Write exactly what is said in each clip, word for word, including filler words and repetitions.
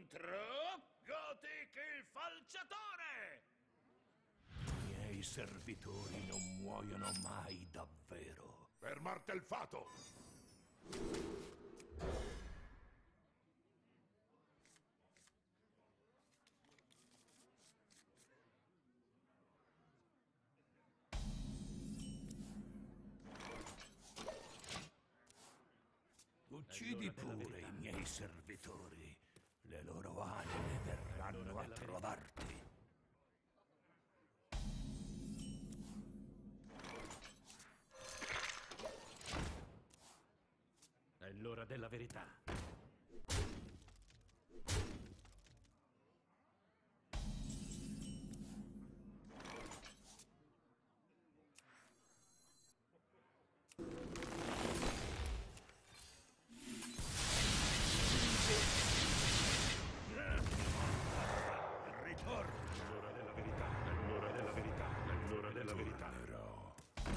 contro Gothic il falciatore! I miei servitori non muoiono mai davvero. Per Martelfato! Uccidi pure i miei servitori. Le loro anime verranno a trovarti. È l'ora della verità. Ritorno! È l'ora della verità. È l'ora della verità. È l'ora della verità. Tornerò.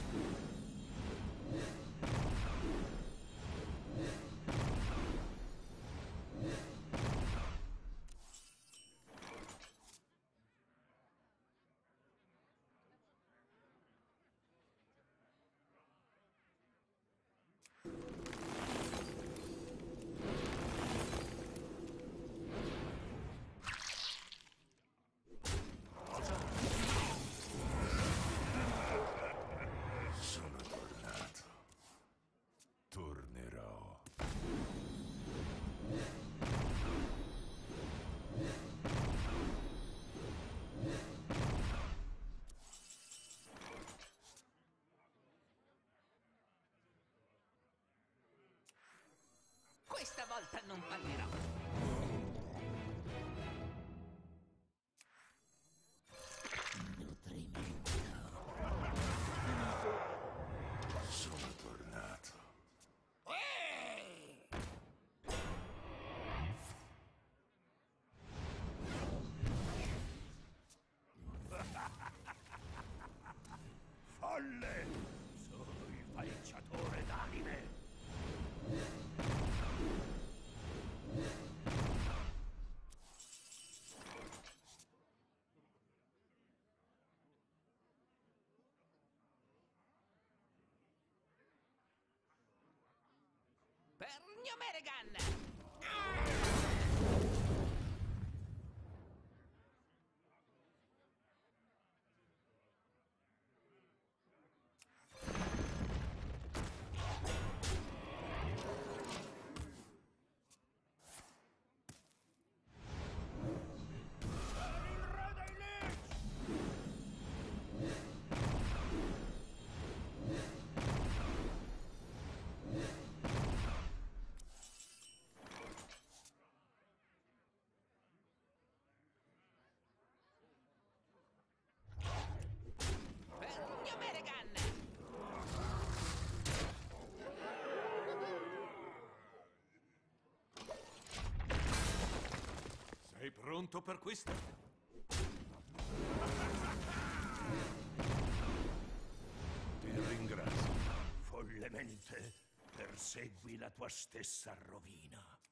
Sono tornato. Tornerò. Questa volta non fallerò. Nutrimento. Sono tornato. Eeeh! Folle! Sono il falciatore d'anime. Per Gnomeregan! Per Gnomeregan! Sei pronto per questo? Ti ringrazio. Follemente persegui la tua stessa rovina.